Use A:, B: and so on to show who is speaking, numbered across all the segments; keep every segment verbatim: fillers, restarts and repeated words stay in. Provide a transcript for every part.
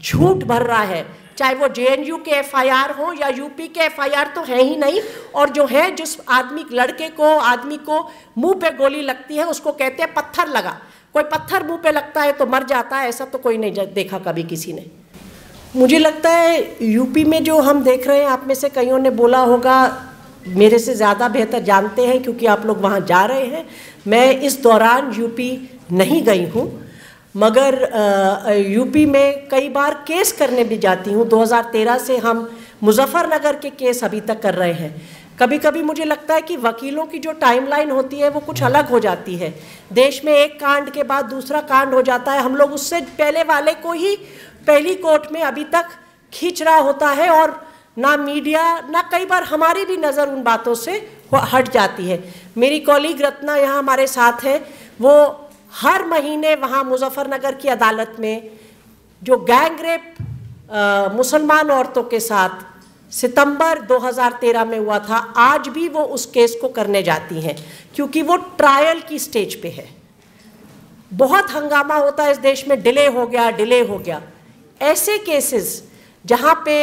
A: झूठ भर रहा है, चाहे वो जे एन यू के एफ आई आर हो या यूपी के एफ आई आर तो है ही नहीं। और जो है, जिस आदमी लड़के को आदमी को मुंह पे गोली लगती है उसको कहते हैं पत्थर लगा। कोई पत्थर मुंह पे लगता है तो मर जाता है, ऐसा तो कोई नहीं देखा कभी किसी ने। मुझे लगता है यूपी में जो हम देख रहे हैं, आप में से कईयों ने बोला होगा, मेरे से ज़्यादा बेहतर जानते हैं क्योंकि आप लोग वहाँ जा रहे हैं। मैं इस दौरान यूपी नहीं गई हूँ, मगर यूपी में कई बार केस करने भी जाती हूँ। दो हज़ार तेरह से हम मुजफ्फरनगर के केस अभी तक कर रहे हैं। कभी कभी मुझे लगता है कि वकीलों की जो टाइमलाइन होती है वो कुछ अलग हो जाती है। देश में एक कांड के बाद दूसरा कांड हो जाता है, हम लोग उससे पहले वाले को ही पहली कोर्ट में अभी तक खींच रहा होता है, और ना मीडिया ना कई बार हमारी भी नज़र उन बातों से हट जाती है। मेरी कॉलीग रत्ना यहाँ हमारे साथ है, वो हर महीने वहाँ मुजफ्फरनगर की अदालत में जो गैंग रेप मुसलमान औरतों के साथ सितंबर दो हज़ार तेरह में हुआ था, आज भी वो उस केस को करने जाती हैं क्योंकि वो ट्रायल की स्टेज पे है। बहुत हंगामा होता है इस देश में, डिले हो गया डिले हो गया। ऐसे केसेस जहाँ पे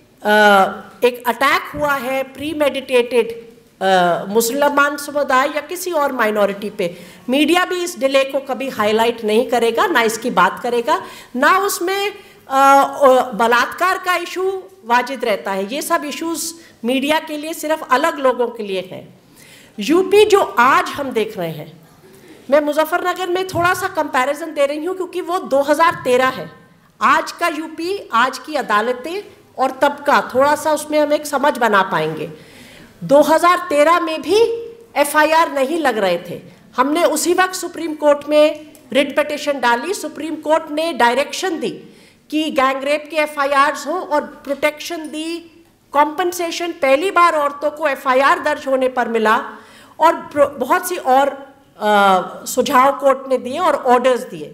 A: एक अटैक हुआ है प्री मेडिटेटेड मुसलमान समुदाय या किसी और माइनॉरिटी पे, मीडिया भी इस डिले को कभी हाईलाइट नहीं करेगा, ना इसकी बात करेगा, ना उसमें बलात्कार का इशू वाजिद रहता है। ये सब इश्यूज मीडिया के लिए सिर्फ अलग लोगों के लिए हैं। यूपी जो आज हम देख रहे हैं, मैं मुजफ्फरनगर में थोड़ा सा कंपैरिजन दे रही हूँ क्योंकि वो दो हज़ार तेरह है। आज का यूपी, आज की अदालतें और तब का थोड़ा सा उसमें हम एक समझ बना पाएंगे। दो हज़ार तेरह में भी एफ आई आर नहीं लग रहे थे। हमने उसी वक्त सुप्रीम कोर्ट में रिट पिटीशन डाली, सुप्रीम कोर्ट ने डायरेक्शन दी कि गैंग रेप के एफ आई आर्स हो और प्रोटेक्शन दी, कॉम्पनसेशन पहली बार औरतों को एफ आई आर दर्ज होने पर मिला, और बहुत सी और आ, सुझाव कोर्ट ने दिए और ऑर्डर्स दिए।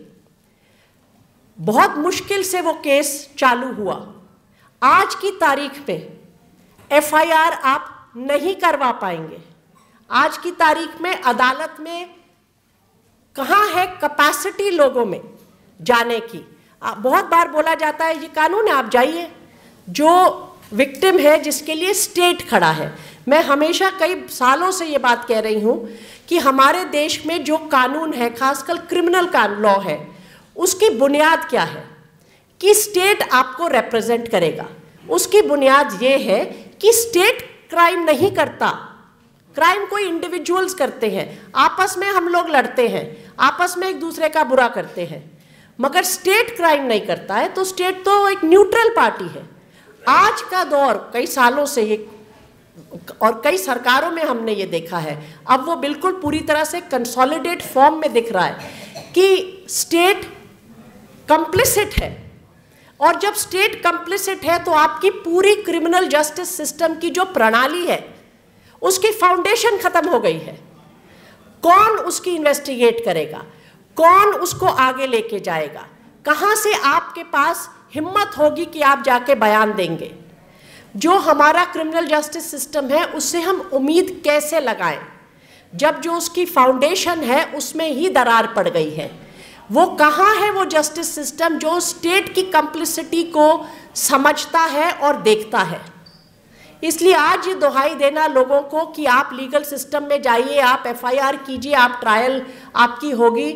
A: बहुत मुश्किल से वो केस चालू हुआ। आज की तारीख में एफ आई आर आप नहीं करवा पाएंगे। आज की तारीख में अदालत में कहाँ है कैपेसिटी लोगों में जाने की। बहुत बार बोला जाता है ये कानून है, आप जाइए। जो विक्टिम है, जिसके लिए स्टेट खड़ा है, मैं हमेशा कई सालों से ये बात कह रही हूँ कि हमारे देश में जो कानून है, खासकर क्रिमिनल का लॉ है, उसकी बुनियाद क्या है कि स्टेट आपको रिप्रेजेंट करेगा। उसकी बुनियाद ये है कि स्टेट क्राइम नहीं करता, क्राइम कोई इंडिविजुअल्स करते हैं, आपस में हम लोग लड़ते हैं, आपस में एक दूसरे का बुरा करते हैं, मगर स्टेट क्राइम नहीं करता है। तो स्टेट तो एक न्यूट्रल पार्टी है। आज का दौर कई सालों से ये, और कई सरकारों में हमने ये देखा है, अब वो बिल्कुल पूरी तरह से कंसोलिडेट फॉर्म में दिख रहा है कि स्टेट कंप्लिसिट है। और जब स्टेट कंप्लिसिट है तो आपकी पूरी क्रिमिनल जस्टिस सिस्टम की जो प्रणाली है उसकी फाउंडेशन खत्म हो गई है। कौन उसकी इन्वेस्टिगेट करेगा, कौन उसको आगे लेके जाएगा, कहाँ से आपके पास हिम्मत होगी कि आप जाके बयान देंगे। जो हमारा क्रिमिनल जस्टिस सिस्टम है उससे हम उम्मीद कैसे लगाएं जब जो उसकी फाउंडेशन है उसमें ही दरार पड़ गई है। वो कहाँ है वो जस्टिस सिस्टम जो स्टेट की कंप्लिसिटी को समझता है और देखता है। इसलिए आज ये दुहाई देना लोगों को कि आप लीगल सिस्टम में जाइए, आप एफ आई आर कीजिए, आप ट्रायल आपकी होगी।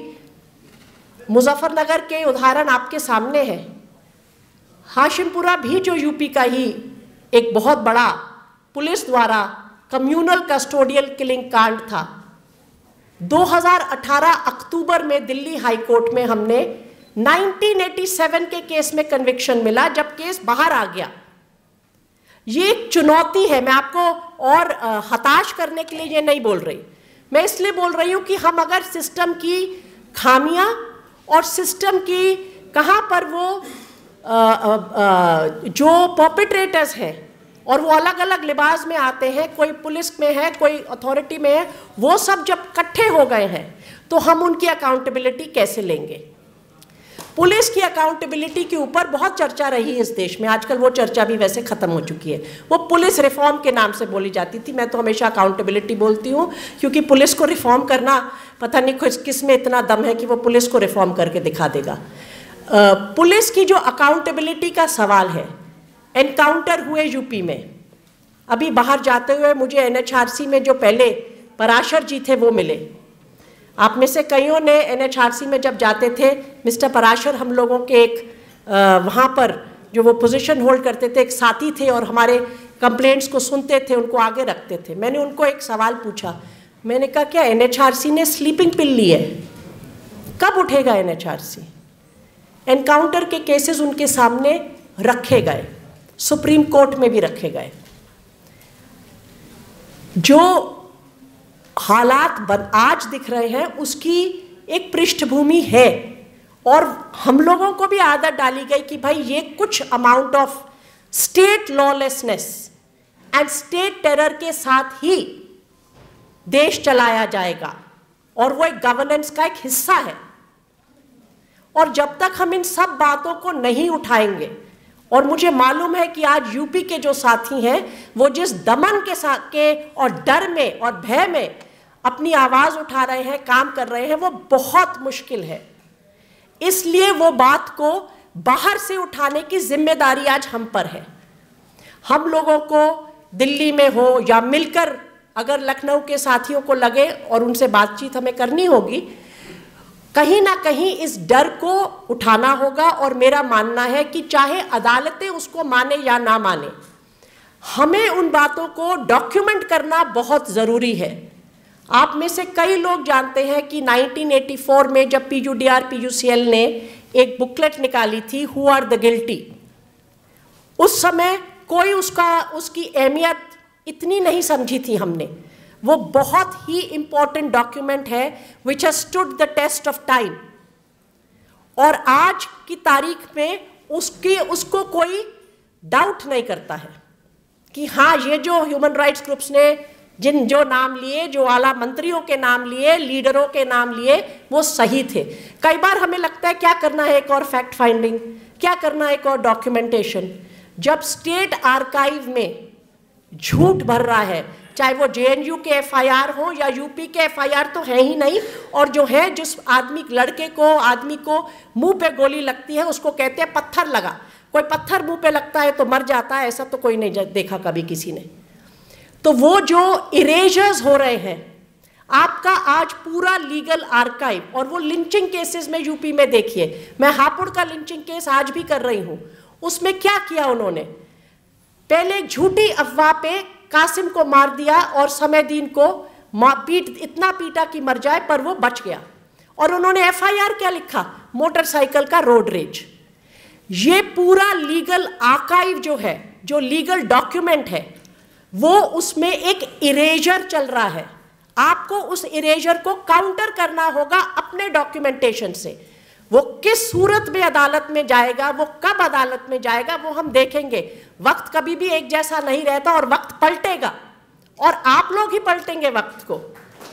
A: मुजफ्फरनगर के उदाहरण आपके सामने है। हाशिमपुरा भी जो यूपी का ही एक बहुत बड़ा पुलिस द्वारा कम्युनल कस्टोडियल किलिंग कांड था। दो हज़ार अठारह अक्टूबर में दिल्ली हाई कोर्ट में हमने उन्नीस सौ सत्तासी के केस में कन्विक्शन मिला जब केस बाहर आ गया। ये एक चुनौती है। मैं आपको और हताश करने के लिए ये नहीं बोल रही, मैं इसलिए बोल रही हूँ कि हम अगर सिस्टम की खामियां और सिस्टम की कहाँ पर वो आ, आ, आ, जो परपेट्रेटर्स हैं और वो अलग अलग लिबास में आते हैं, कोई पुलिस में है, कोई अथॉरिटी में है, वो सब जब इकट्ठे हो गए हैं तो हम उनकी अकाउंटेबिलिटी कैसे लेंगे। पुलिस की अकाउंटेबिलिटी के ऊपर बहुत चर्चा रही है इस देश में, आजकल वो चर्चा भी वैसे ख़त्म हो चुकी है। वो पुलिस रिफॉर्म के नाम से बोली जाती थी, मैं तो हमेशा अकाउंटेबिलिटी बोलती हूँ क्योंकि पुलिस को रिफॉर्म करना पता नहीं किस किस में इतना दम है कि वो पुलिस को रिफॉर्म करके दिखा देगा। पुलिस की जो अकाउंटेबिलिटी का सवाल है, एनकाउंटर हुए यूपी में, अभी बाहर जाते हुए मुझे एनएचआरसी में जो पहले पराशर जी थे वो मिले। आप में से कईयों ने एनएचआरसी में जब जाते थे, मिस्टर पराशर हम लोगों के एक वहाँ पर जो वो पोजीशन होल्ड करते थे, एक साथी थे और हमारे कंप्लेंट्स को सुनते थे, उनको आगे रखते थे। मैंने उनको एक सवाल पूछा, मैंने कहा क्या एनएचआरसी ने स्लीपिंग पिल ली है? कब उठेगा एनएचआरसी? एनकाउंटर के केसेस उनके सामने रखे गए, सुप्रीम कोर्ट में भी रखे गए। जो हालात बन आज दिख रहे हैं उसकी एक पृष्ठभूमि है, और हम लोगों को भी आदत डाली गई कि भाई ये कुछ amount of state lawlessness and state terror के साथ ही देश चलाया जाएगा, और वो एक गवर्नेंस का एक हिस्सा है। और जब तक हम इन सब बातों को नहीं उठाएंगे, और मुझे मालूम है कि आज यूपी के जो साथी हैं वो जिस दमन के साथ के और डर में और भय में अपनी आवाज उठा रहे हैं, काम कर रहे हैं, वो बहुत मुश्किल है। इसलिए वो बात को बाहर से उठाने की जिम्मेदारी आज हम पर है। हम लोगों को दिल्ली में हो या मिलकर अगर लखनऊ के साथियों को लगे और उनसे बातचीत हमें करनी होगी, कहीं ना कहीं इस डर को उठाना होगा। और मेरा मानना है कि चाहे अदालतें उसको माने या ना माने, हमें उन बातों को डॉक्यूमेंट करना बहुत ज़रूरी है। आप में से कई लोग जानते हैं कि नाइनटीन एटी फोर में जब पीयूडीआर पीयूसीएल ने एक बुकलेट निकाली थी, हु आर द गिल्टी, उस समय कोई उसका उसकी अहमियत इतनी नहीं समझी थी हमने। वो बहुत ही इंपॉर्टेंट डॉक्यूमेंट है which has stood the test of time, और आज की तारीख में उसकी उसको कोई डाउट नहीं करता है कि हाँ, ये जो ह्यूमन राइट्स ग्रुप्स ने जिन जो नाम लिए, जो आला मंत्रियों के नाम लिए, लीडरों के नाम लिए, वो सही थे। कई बार हमें लगता है क्या करना है एक और फैक्ट फाइंडिंग, क्या करना है एक और डॉक्यूमेंटेशन। जब स्टेट आर्काइव में झूठ भर रहा है, चाहे वो जेएनयू के एफआईआर हो या यूपी के एफआईआर तो है ही नहीं, और जो है जिस आदमी लड़के को आदमी को मुंह पे गोली लगती है उसको कहते हैं पत्थर लगा। कोई पत्थर मुंह पे लगता है तो मर जाता है, ऐसा तो कोई नहीं देखा कभी किसी ने। तो वो जो इरेजर्स हो रहे हैं, आपका आज पूरा लीगल आर्काइव, और वो लिंचिंग केसेस में यूपी में देखिए, मैं हापुड़ का लिंचिंग केस आज भी कर रही हूं, उसमें क्या किया उन्होंने, पहले झूठी अफवाह पे कासिम को मार दिया और समयदीन को पीट इतना पीटा कि मर जाए, पर वो बच गया। और उन्होंने एफआईआर क्या लिखा, मोटरसाइकिल का रोड रेज। ये पूरा लीगल आर्काइव जो है, जो लीगल डॉक्यूमेंट है, वो उसमें एक इरेजर चल रहा है। आपको उस इरेजर को काउंटर करना होगा अपने डॉक्यूमेंटेशन से। वो किस सूरत में अदालत में जाएगा, वो कब अदालत में जाएगा, वो हम देखेंगे। वक्त कभी भी एक जैसा नहीं रहता और वक्त पलटेगा, और आप लोग ही पलटेंगे वक्त को।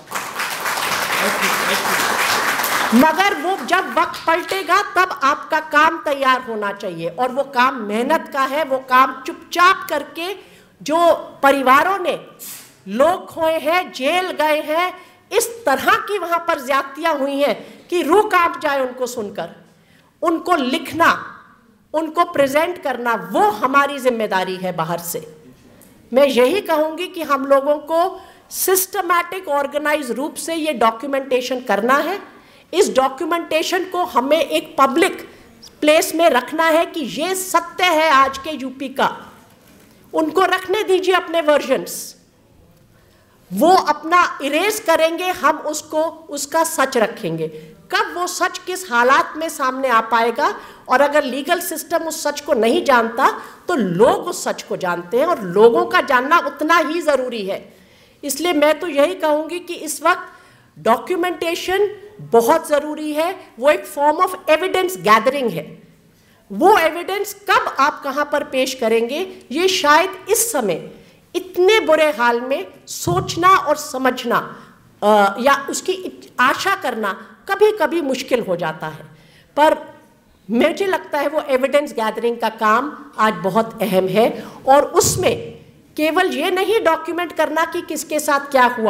A: मगर वो जब वक्त पलटेगा तब आपका काम तैयार होना चाहिए, और वो काम मेहनत का है। वो काम चुपचाप करके, जो परिवारों ने लोग खोए हैं, जेल गए हैं, इस तरह की वहां पर ज्यादतियां हुई हैं कि रूह कांप जाए उनको सुनकर, उनको लिखना, उनको प्रेजेंट करना, वो हमारी जिम्मेदारी है बाहर से। मैं यही कहूंगी कि हम लोगों को सिस्टमैटिक ऑर्गेनाइज रूप से ये डॉक्यूमेंटेशन करना है। इस डॉक्यूमेंटेशन को हमें एक पब्लिक प्लेस में रखना है कि ये सत्य है आज के यूपी का। उनको रखने दीजिए अपने वर्जन्स, वो अपना इरेज करेंगे, हम उसको उसका सच रखेंगे। कब वो सच किस हालात में सामने आ पाएगा, और अगर लीगल सिस्टम उस सच को नहीं जानता तो लोग उस सच को जानते हैं, और लोगों का जानना उतना ही ज़रूरी है। इसलिए मैं तो यही कहूँगी कि इस वक्त डॉक्यूमेंटेशन बहुत ज़रूरी है। वो एक फॉर्म ऑफ एविडेंस गैदरिंग है। वो एविडेंस कब आप कहाँ पर पेश करेंगे, ये शायद इस समय इतने बुरे हाल में सोचना और समझना आ, या उसकी आशा करना कभी कभी मुश्किल हो जाता है। पर मुझे लगता है वो एविडेंस गैदरिंग का काम आज बहुत अहम है, और उसमें केवल ये नहीं डॉक्यूमेंट करना कि किसके साथ क्या हुआ,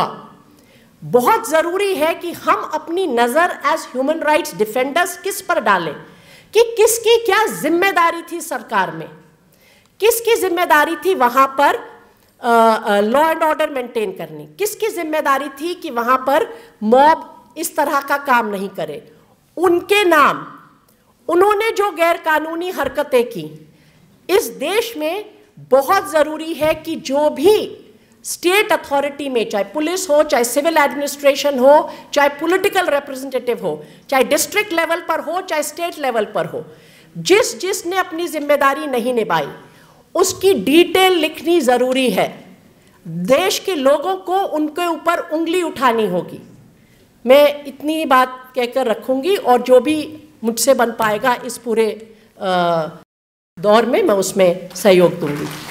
A: बहुत ज़रूरी है कि हम अपनी नज़र एज ह्यूमन राइट्स डिफेंडर्स किस पर डालें, कि किसकी क्या जिम्मेदारी थी सरकार में, किसकी जिम्मेदारी थी वहां पर लॉ एंड ऑर्डर मेंटेन करनी, किसकी जिम्मेदारी थी कि वहां पर मॉब इस तरह का काम नहीं करे। उनके नाम, उन्होंने जो गैर कानूनी हरकतें की, इस देश में बहुत जरूरी है कि जो भी स्टेट अथॉरिटी में, चाहे पुलिस हो, चाहे सिविल एडमिनिस्ट्रेशन हो, चाहे पॉलिटिकल रिप्रेजेंटेटिव हो, चाहे डिस्ट्रिक्ट लेवल पर हो, चाहे स्टेट लेवल पर हो, जिस जिसने अपनी जिम्मेदारी नहीं निभाई उसकी डिटेल लिखनी जरूरी है। देश के लोगों को उनके ऊपर उंगली उठानी होगी। मैं इतनी बात कहकर रखूंगी और जो भी मुझसे बन पाएगा इस पूरे दौर में मैं उसमें सहयोग दूंगी।